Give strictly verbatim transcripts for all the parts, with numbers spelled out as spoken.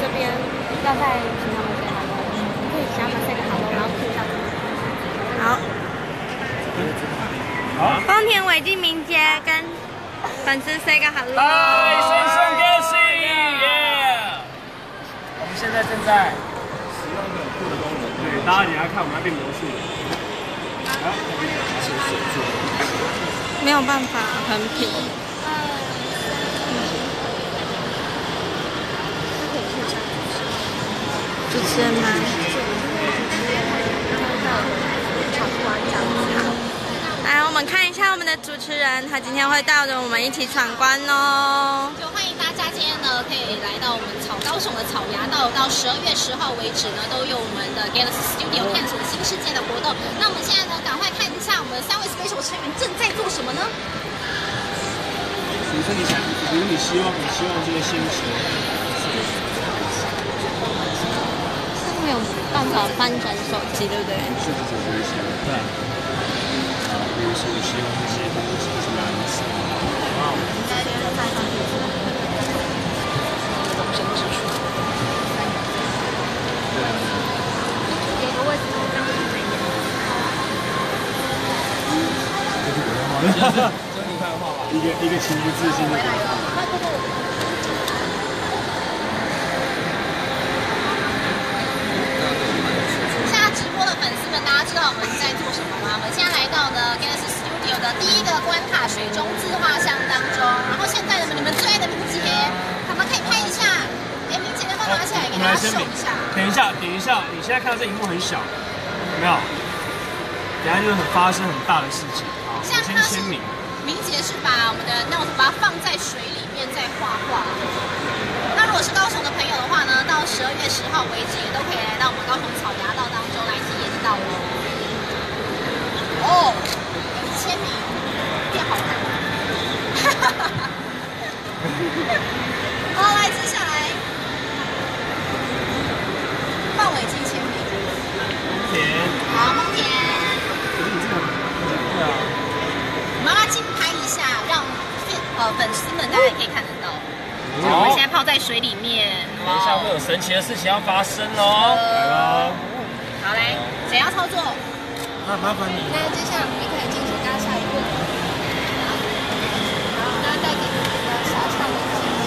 这边要再请他们 say hello， 可以请他们 say 个 hello， 然后 Q 一下。好。好。丰田伟记名街跟粉丝 say 个 hello。 嗨，先生 Galaxy， 耶！我们现在正在使用这种酷的功能，对，大家等一下看我们要变魔术。好， 没有办法横屏。主持人吗？来，我们看一下我们的主持人，他今天会带着我们一起闯关哦。 就欢迎大家今天呢，可以来到我们草高雄的草衙道，到十二月十号为止呢，都有我们的 Galaxy Studio 探索新世界的活动。那我们现在呢，赶快看一下我们三位 special 成员正在做什么呢？ 比如说你想，比如你希望，你希望这个星球。 没有办法翻转手机，对不对？ 是这种东西，对。啊，比如说我希望这些东西是蓝色。哇！应该就是再上去。中心指数。对。给个位置，这样子没有。这是这是你看的画吧？一个一个情不自禁的。 大家知道我们在做什么吗？我们现在来到呢 Galaxy Studio 的第一个关卡水中自画像当中，然后现在呢，你们最爱的明杰，他们可以拍一下。哎，明杰能不能拿起来给大家秀一下？ 等一下，等一下，你现在看到这荧幕很小，有没有？等一下就是很发生很大的事情。好，先签名。 明杰是把我们的 Note 把它放在水里面再画画。那如果是高雄的朋友的话呢，到十二月十号为止，也都可以来到我们高雄草衙道当中来体验到哦。哦，签名变好看了。好，来接下来，范玮琪签名。 田。 好，梦田。 可是你这个，对啊。 我们要竞拍一下，让呃粉丝们大家也可以看得到。 我们现在泡在水里面， 等一下会有神奇的事情要发生哦！来喽！ 好嘞，谁要操作？ 那麻烦你。 那接下来我们可以进行到下一步。好，那再给你一个小小的惊喜。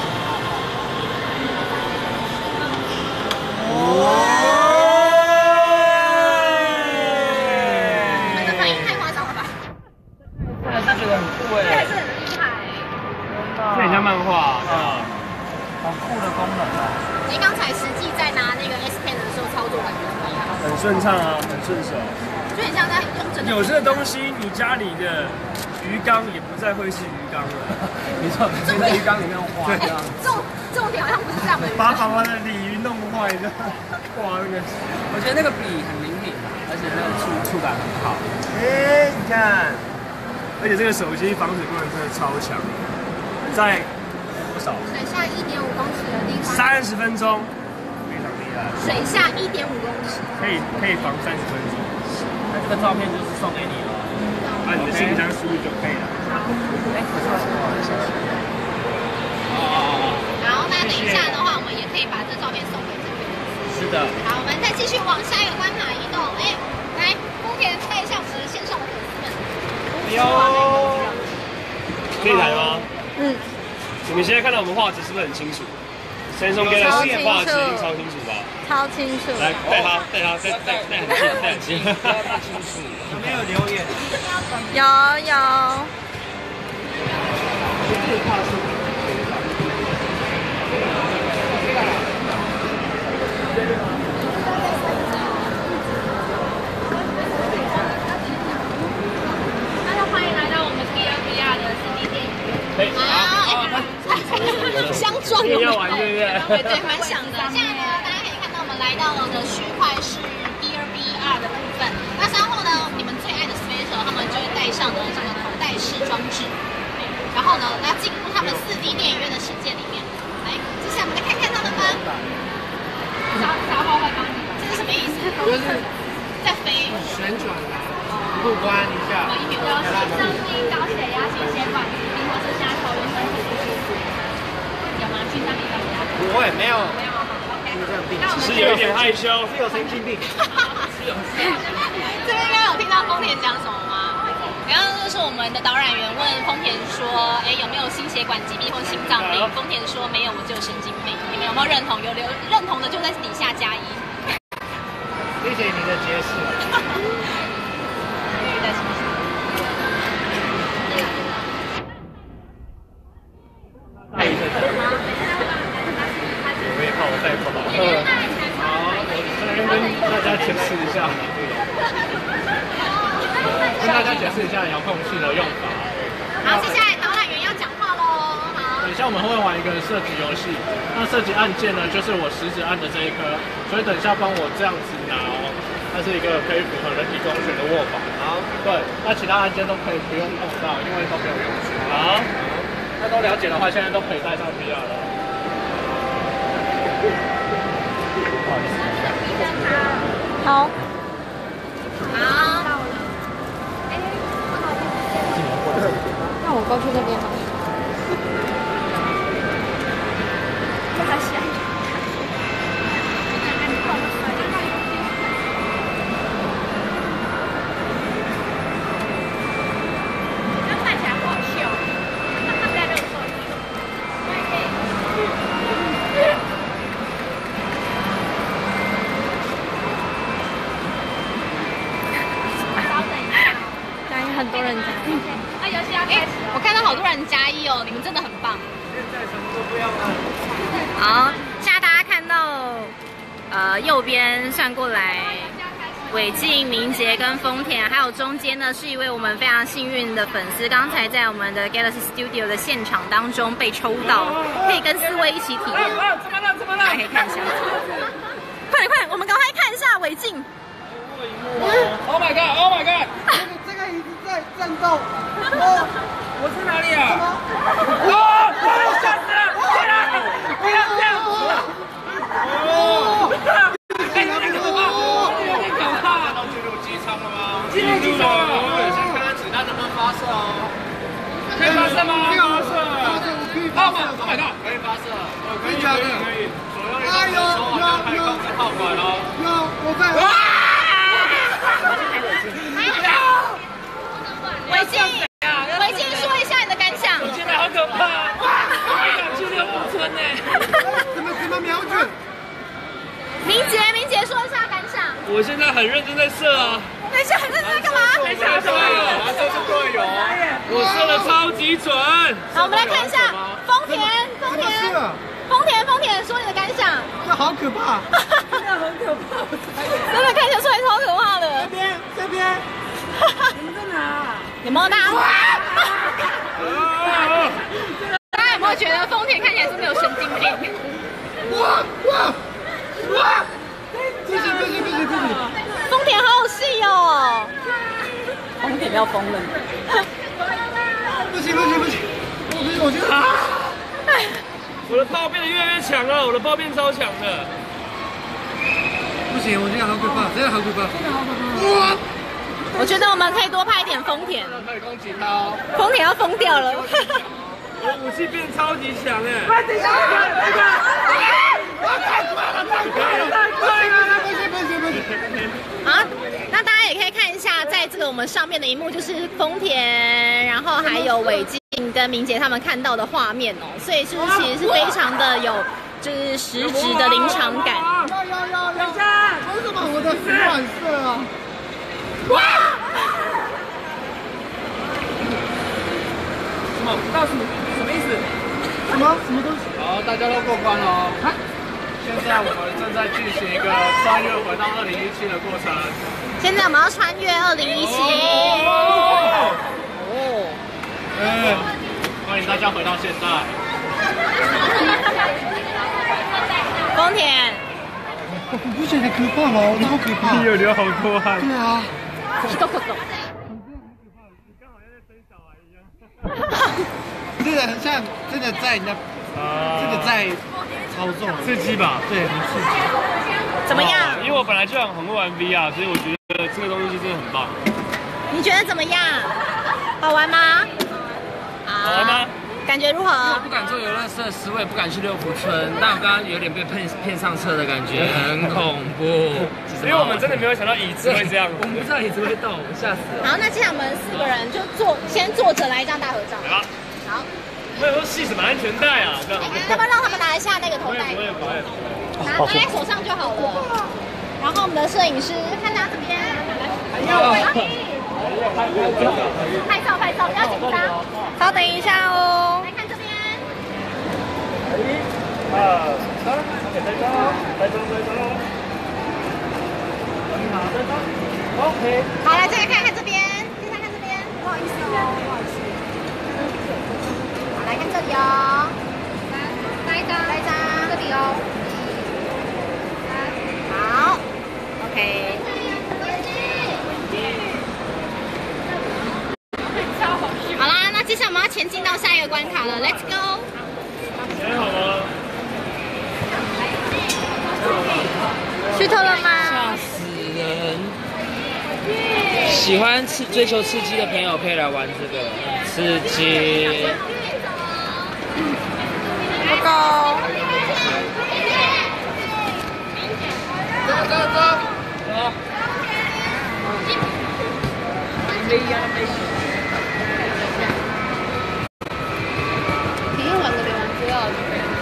哇！你们的反应太夸张了吧？ 我还是觉得很酷哎。 还是很厉害。 这很像漫画，啊，好酷的功能啊！ 你刚才实际在拿那个 S Pen 的时候操作感觉怎么样？ 很顺畅啊，很顺手。 就很像在用真的。 有这个东西，你家里的鱼缸也不再会是鱼缸了。没错，你在鱼缸里面画。对啊。 重重点好像不是这样的。 把爸爸的鲤鱼弄坏的，哇，那个。 我觉得那个笔很灵敏，而且那个触触感很好。 哎，你看，而且这个手机防水功能真的超强。 在多少？ 水下一点五公尺的地方， 三十分钟，非常厉害。 水下一点五公尺， 可以可以防三十分钟。 那这个照片就是送给你了， 按你的信箱输入就可以了。 哎，可是我谢谢。 哦哦哦。好，那等一下的话，我们也可以把这照片送给这位。 是的。 好，我们再继续往下一个关卡移动。哎，来，丰田拍一下我们的线上的粉丝们。 哟。可以来吗？ 嗯， 你们现在看到我们画质是不是很清楚？Samsung Galaxy 画质一定超清楚吧？ 超清楚。 来带他，带他，带带带很近，带很近。太清楚。有没有留言？ 有有。 大家欢迎来到我们 D R V R 的实体电影。 对， 相撞了， 要玩对不对？ 对对，蛮想的。现在呢，大家可以看到我们来到了的区块是 D R V R 的部分。那稍后呢，你们最爱的 Special 他们就会带上了这个头戴式装置，然后呢，要进入他们四 D 电影院的世界里面。来，接下来我们来看看他们吧。沙沙包会帮你，这是什么意思？ 就是在飞， 旋转啦，过关一下。 有心脏病、高血压、心血管疾病或是现在头晕身体不舒服，有吗？心脏病、高血压？ 不会，没有。 没有。 只是有一点害羞， 是有神经病。 这边应该有听到丰田讲什么吗？然后就是我们的导览员问丰田说，哎，有没有心血管疾病或心脏病？丰田说没有，我只有神经病。你们有没有认同？有留认同的就在底下加一。 谢谢你的解释。 我也怕我带错了。嗯。好，我这边跟大家解释一下。跟大家解释一下遥控器的用法。 好，接下来导览员要讲话喽。好。 等一下我们会玩一个射击游戏，那射击按键呢，就是我食指按的这一颗，所以等一下帮我这样子拿哦，它是一个可以符合人体工学的握法。好，对，那其他按键都可以不用碰到，因为都没有用处。好，那都了解的话，现在都可以带上 V R 了。不好意思。 好。 好。 那我过去那边好了。很多人加一， 那游戏要开始。我看到好多人加一哦，你们真的很棒。 现在什么都不要按。 好，现在大家看到，呃，右边算过来，伟晋、明杰跟丰田，还有中间呢是一位我们非常幸运的粉丝，刚才在我们的 Galaxy Studio 的现场当中被抽到，可以跟四位一起体验。 怎么了？怎么了？ 大家可以看一下。快点快点，我们赶快看一下伟晋。 Oh my god! Oh my god! 这个椅子在战斗。 哦，我在哪里啊？哦，我吓死了！不要不要这样子！哦，哎，有点可怕，有点可怕。到进入机舱了吗？进入机舱了。先看看子弹能不能发射哦。可以发射吗？可以发射。 可以发射。 Oh my god！可以发射。可以可以可以。左右一哎呦，有有控制炮管哦。 有，我在。 伟晋，伟晋，说一下你的感想。 我现在好可怕，我想去六福村呢。 怎么怎么瞄准？ 明杰，明杰说一下感想。 我现在很认真在射啊。 等一下，很认真在干嘛？ 等一下，队友，这是队友，我射的超级准。 好，我们来看一下丰田，丰田，丰田，丰田，说你的感想。 这好可怕， 真的很可怕，真的看起来出来超可怕的。 这边，这边。 你们在哪？有没有大家？大家有没有觉得丰田看起来真的有神经病？ 哇哇哇！不行不行不行不行！ 丰田好有戏哦！丰田要疯了！ 不行不行不行！我觉得我觉得啊！ 我的炮变得越来越强了，我的炮变超强的。 不行，我觉得好可怕，真的好可怕，真的好可怕！哇！ 我觉得我们可以多拍一点丰田， 可以攻击他哦。 丰田要疯掉了。 我武器变超级强哎！ 快等一下，这个，我太快了，太快了，太快了，不行不行不行！ 好，那大家也可以看一下，在这个我们上面的荧幕就是丰田，然后还有伟晋跟明杰他们看到的画面哦，所以就是其实是非常的有就是实质的临场感。 要要要要！为什么我的很晚射啊？哇！ 什么？到什么？什么意思？ 什么什么东西？ 好，大家都过关了哦。现在我们正在进行一个穿越回到二零一七的过程。 现在我们要穿越二零一七。 哦。哦。嗯。欢迎大家回到现在。 丰田。 我不觉得可怕吗？我好可怕。 你有流好多汗。 对啊。 一口口。 这个很像真的在那，真的在操纵， 刺激吧？ 对，很刺激。 怎么样？ 因为我本来就很会玩 V R， 所以我觉得这个东西真的很棒。 你觉得怎么样？好玩吗？ 好玩吗？ 感觉如何？ 不敢做游乐设施，我也不敢去六福村，但我刚刚有点被骗骗上车的感觉，很恐怖。 因为我们真的没有想到椅子会这样， 我们不知道椅子会动，吓死了。 好，那接下来我们四个人就坐，先坐着来一张大合照。 好， 好。 我有说系什么安全带啊？这样。 要不要让他们拿一下那个头带？ 不会不会， 拿拿在手上就好了。然后我们的摄影师看他这边，拍照拍照，不要紧张，稍等一下哦。来看这边。 一、二、三，给拍照，拍照拍照。好，拍照。OK。 好，来再来看看这边，再看看这边，不好意思哦，不好意思。好，来看这里哦。来一张，来一张，这里哦。好 ，OK。好啦，那接下来我们要前进到下一个关卡了 ，Let's go。 准备好了。 虚脱了吗？ 吓死人！喜欢刺追求刺激的朋友可以来玩这个，刺激。 不够。 走走走。走。 体验完的没完之后。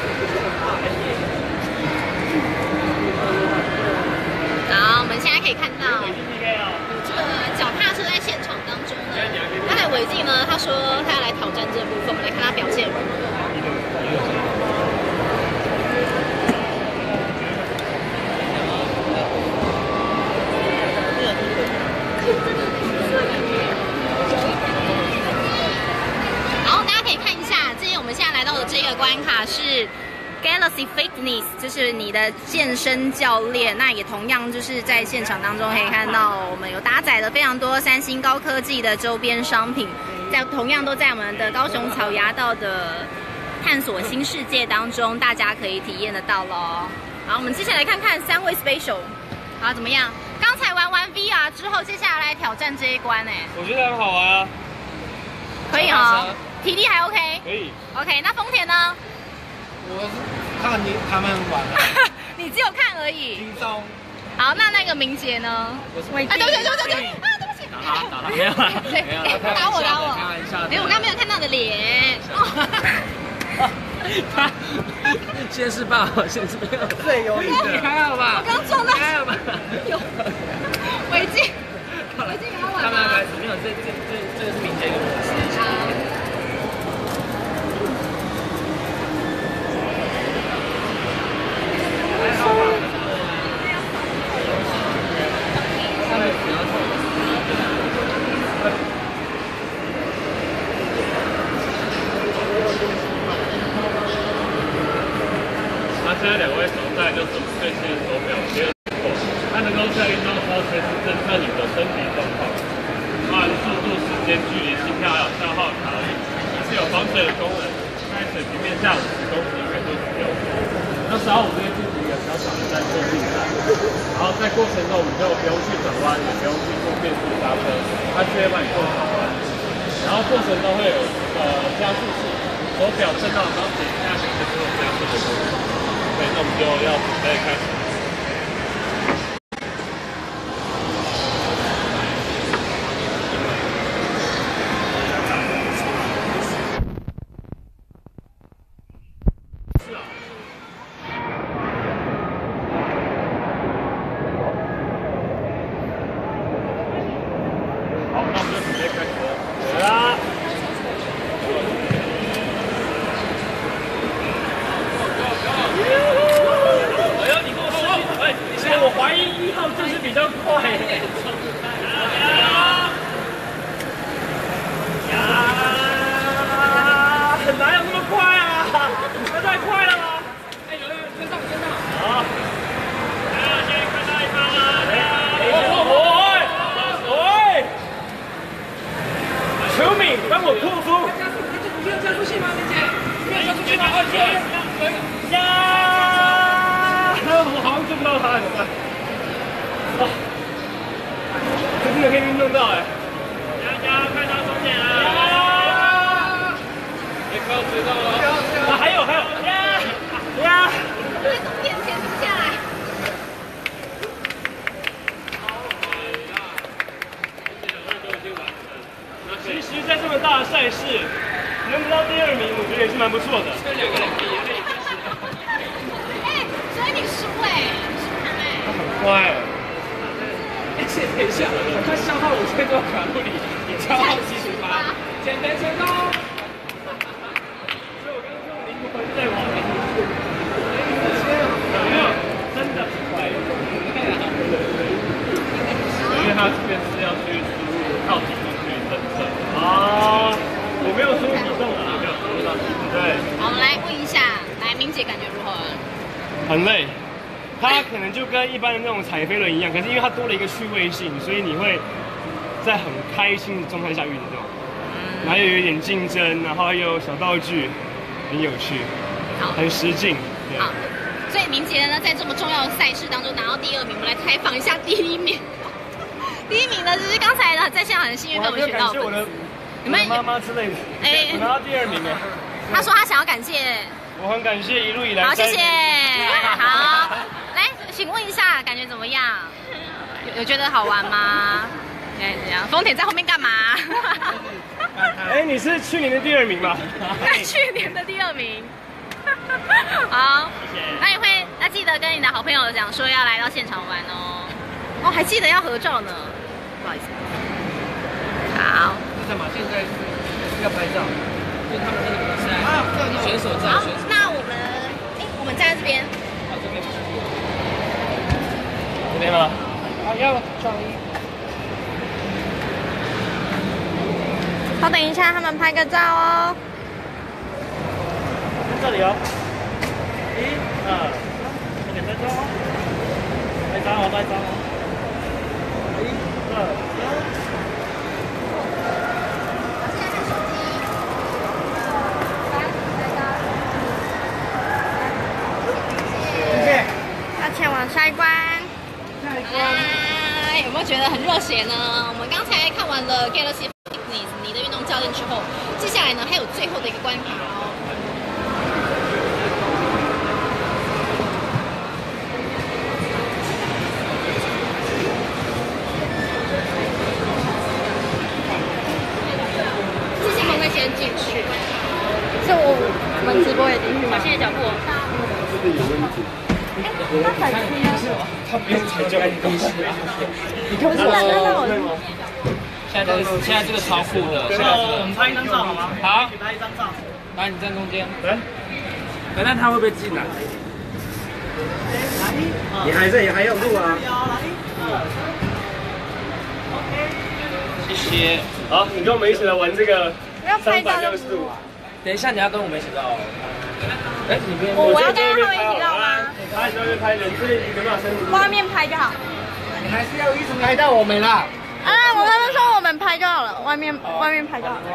好，我们现在可以看到这个脚踏车在现场当中呢，刚才韦静呢，他说他要来挑战这部分，我们来看他表现如何。好，大家可以看一下，这边我们现在来到的这个关卡是 Galaxy Fitness， 就是你的健身教练。那也同样就是在现场当中可以看到，我们有搭载了非常多三星高科技的周边商品，在同样都在我们的高雄草衙道的探索新世界当中，大家可以体验得到咯。好，我们接下来看看三位 Special， 好怎么样？刚才玩完 V R 之后，接下来来挑战这一关哎， 我觉得很好玩啊。 可以哦，体力还 OK。 可以。 OK， 那丰田呢？ 我看你他们玩了， 你只有看而已。 轻松。 好，那那个明杰呢？啊，对不起，对不起，对不起，啊，对不起。 打他，打他，没有啦，没有啦， 打我，打我。 开玩笑的。 没有，我刚刚没有看到你的脸。 他现世报，现世报， 最有意思。 你还好吧？ 我刚撞到。 还好吧？ 有。违禁。违禁好玩吗？ 慢慢开始，没有，这这这这个是明杰跟我试一下。 现在两位手带就是最新的手表，也有它能够在运动后随时侦测你的身体状况，包含速度、时间、距离、心跳还有消耗卡路里，也是有防水的功能，在水平面下五十公尺远度使用。那十二五这边进行一个小小的在做进来，然后在过程中我们就不用去转弯，也不用去做变速刹车，它直接帮你做转弯。然后过程中会有呃加速器，手表震到然后点一下就可以做加速的功能。对，那我们就要准备开始。是啊。好，那我们就准备开始了。来啦！哎呦，你跟我说，哎，其实我怀疑一号就是比较快。呀，很难有那么快啊！这太快了吧？哎，有有有，跟上跟上。好。来了，现在看到一方了。哦哦喂喂！球迷，帮我吐出。没有加速器吗，林姐？没有加速器吗？二姐。呀！我好像追不到他，怎么办？哇！这个可以运动到哎！大家快到终点了！别靠最快。而且等一下，它消耗五千多卡路里，你消耗七十八，减肥成功。所以我刚刚说灵魂在往前进，有没有？真的很快，因为它这边是要去输入靠体重去侦测。哦，我没有输入体重啊，没有输入到体重。对。 好，我们来问一下，来明姐感觉如何？ 很累。 它可能就跟一般的那种踩飞轮一样，可是因为它多了一个趣味性，所以你会在很开心的状态下运动，然后又有一点竞争，然后又有小道具，很有趣，很实劲。 好，所以明杰呢，在这么重要的赛事当中拿到第二名，我们来采访一下第一名。第一名呢，就是刚才呢在现场很幸运被我们选到的粉丝， 你们妈妈之类的，哎，我拿到第二名哎。 他说他想要感谢。 我很感谢一路以来。 好，谢谢。好，来，请问一下，感觉怎么样？有有觉得好玩吗？哎，怎样？丰田在后面干嘛？ 哎，你是去年的第二名吗？ 去年的第二名。好，谢谢。那你会要记得跟你的好朋友讲说要来到现场玩哦。哦，还记得要合照呢。不好意思。好。 干嘛？现在要拍照。 就他们这个比赛，选手照。 好，那我们，哎，我们站在这边。 好，这边。 这边吗？ 好，要转移。 稍等一下，他们拍个照哦。 这里哦。一、二，快点拍照哦。拍照哦，拍照哦。一、二、三。 前往下一关，下一关，哎，有没有觉得很热血呢？我们刚才看完了 Galaxy Fitness 你的运动教练之后，接下来呢还有最后的一个关卡哦。谢谢们会先进去，是我我们直播也进去吗？谢谢脚步。 这个有问题。 那彩区呢？ 他不用踩就可以进去。 你看不是看到我吗？ 现在这个现在这个超酷的，现在这个我们拍一张照好吗？好，拍一张照。来，你站中间。来，来，那他会不会进来？ 你还在，还要录啊？ 谢谢。 好，你跟我们一起来玩这个三百六十度。 等一下你要跟我们一起到。 哎，你不我我要跟他们一起绕吗？ 拍就会拍人，所以你没办法伸直。 外面拍就好。 你还是要一直拍到我们啦。 啊，我他们说我们拍就好了，外面外面拍就好了。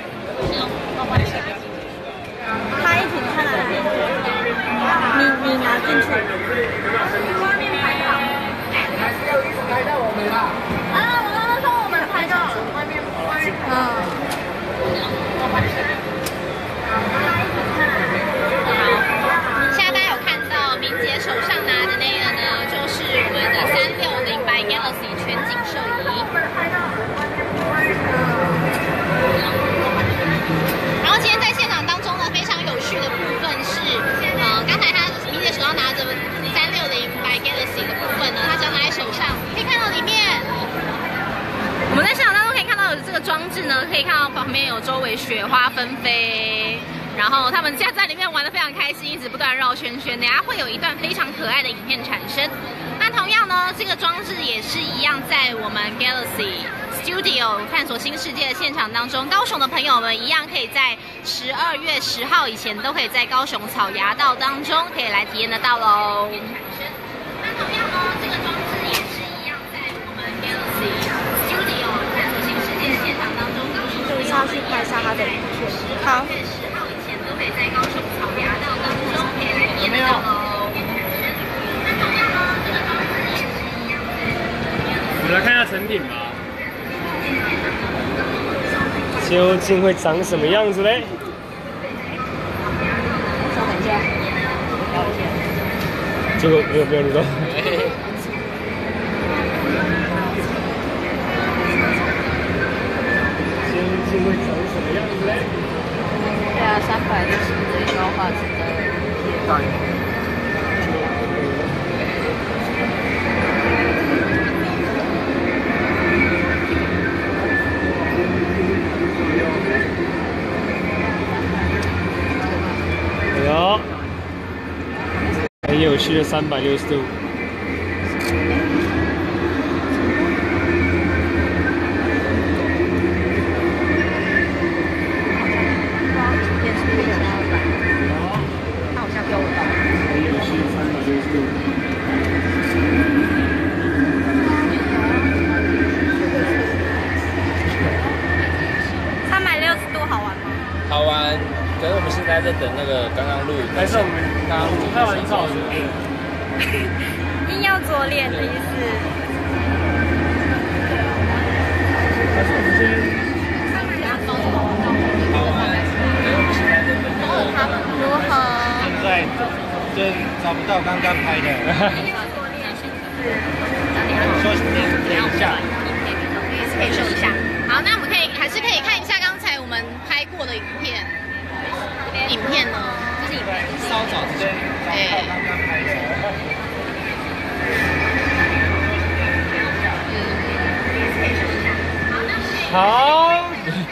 他一起看哪边？你你拿进去。外面拍就好。 你还是要一直拍到我们啦。 啊，我他们说我们拍就好了，外面外面拍。嗯。 现在大家有看到明杰手上拿的那个呢，就是我们的三六零 by Galaxy 全景摄仪。然后今天在现场当中呢，非常有趣的部分是，呃，刚才他明杰手上拿着三六零 by Galaxy 的部分呢，他只要拿在手上，可以看到里面。我们在现场当中可以看到有这个装置呢，可以看到旁边有周围雪花纷飞。 然后他们现在在里面玩得非常开心，一直不断绕圈圈。等下会有一段非常可爱的影片产生。那同样呢，这个装置也是一样，在我们 Galaxy Studio 探索新世界的现场当中，高雄的朋友们一样可以在十二月十号以前都可以在高雄草衙道当中可以来体验得到喽。那同样呢，这个装置也是一样，在我们 Galaxy Studio 探索新世界的现场当中，高雄的朋友们一样可以在十二月十号。 都可以在高雄草衙道当中可以来体验得到喽。那同样呢，这个装置也是一样的。 我们来看一下成品吧，究竟会长什么样子嘞？ 稍等一下， 结果没有没有录到。究竟会长什么样子嘞？ 对啊，三百六十度的高画质的。 很有趣的三百六十度。 他好像标不到。 很有趣，三百六十度。 三百六十度好玩吗？ 好玩。可是我们现在在等那个刚刚录， 还是我们刚刚录拍完照的。 硬要左脸的意思。 还是我们先。 好玩。可是我们现在在等那个。 如何？ 现在就找不到刚刚拍的。 硬要左脸是不是？ 说等一下。 可以收一下。好，那我们可以还是可以看一下刚才我们拍过的影片。影片呢？这是影片， 稍早之前找不到刚刚拍的。 好。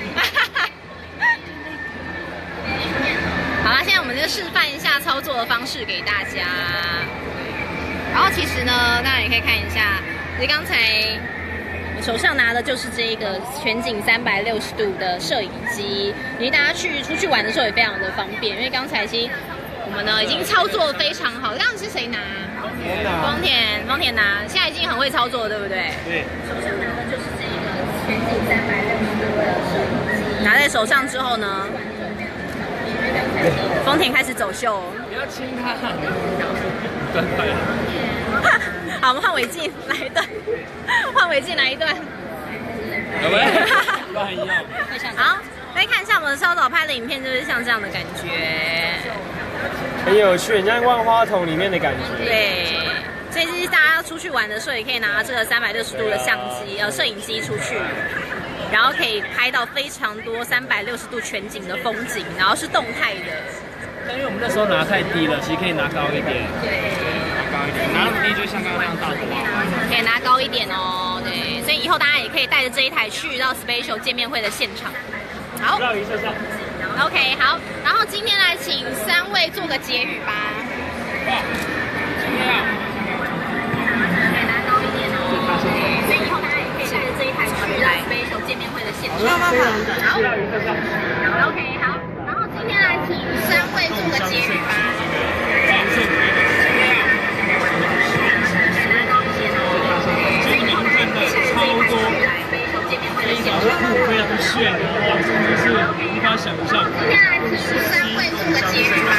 好啦，现在我们就示范一下操作的方式给大家。然后其实呢，当然也可以看一下，其实刚才我手上拿的就是这个全景三百六十度的摄影机，因为大家去出去玩的时候也非常的方便。因为刚才其实我们呢已经操作得非常好，刚刚是谁拿？丰田，丰田拿，现在已经很会操作了，对不对？ 对。 手上拿的就是这个全景三百六十度的摄影机，拿在手上之后呢，丰田开始走秀。 不要亲他。 好，我们换伟晋来一段，换伟晋来一段。 有没？乱用。 好，来看一下我们稍早拍的影片，就是像这样的感觉， 很有趣，很像万花筒里面的感觉。 对，所以其实大家出去玩的时候，也可以拿这个三百六十度的相机，呃，摄影机出去，然后可以拍到非常多三百六十度全景的风景，然后是动态的。 但因为我们那时候拿太低了，其实可以拿高一点。 对， 拿高一点，拿那么低就像刚刚那样大的话， 可以拿高一点哦。对，所以以后大家也可以带着这一台去到 Spatial 见面会的现场。好。 绕一下下。 OK， 好，然后今天来请三位做个结语吧。 哇，怎么样？ 拿高一点哦。所以以后大家也可以带着这一台去来 Spatial 见面会的现场。好，好 ，OK， 好，然后今天来请三位做个结语吧。 非常炫，哇，真的是无法想象。 接下来请三位做个结语吧。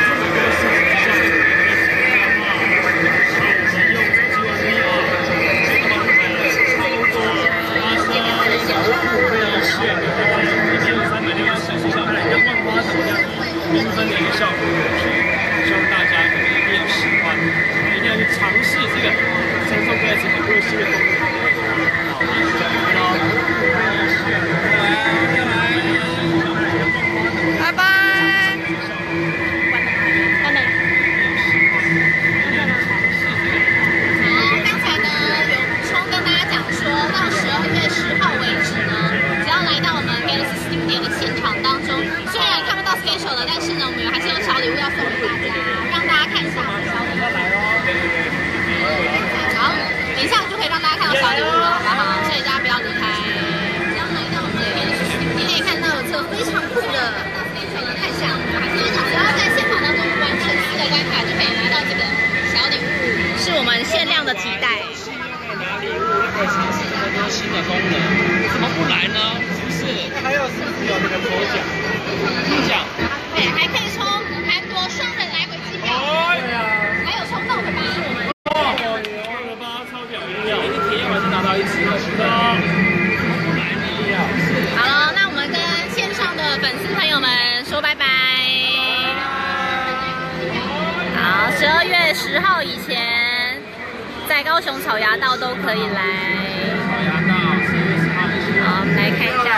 缤纷的一个效果，希望大家一定要喜欢，一定要去尝试这个三送 Galaxy 很多新的功能。好，加油喽！拜拜。关门。 好，刚才呢有补充跟大家讲说，到十二月十号为止呢，只要来到我们 Galaxy Studio 的现场当中，虽然看不到 Spatial 了，但是呢，我们还是有小礼物要送给大家，让大家看一下我们的小礼物。好，等一下就可以让大家看到小礼物了，好不好？所以大家不要离开。只要来到我们的 Galaxy Studio，可以看到有这个非常酷的 Spatial 的太像，只要在现场当中完成四个关卡，就可以拿到这个小礼物， 是我们限量的提袋。 拿礼物又可以尝试很多新的功能，怎么不来呢？是不是？ 还有是有那个抽奖， 抽奖， 对，还可以抽韩国双人来回机票， 哎呀， 还有冲动的吧？ 哦，牛了吧，超屌，一定要， 一个体验完就拿到一支了，是的。不来呢？ 好了，那我们跟线上的粉丝朋友们说拜拜。好，十二月十号以前，在高雄草衙道都可以来。 草衙道，十二月十号以前。 好，我们来看一下。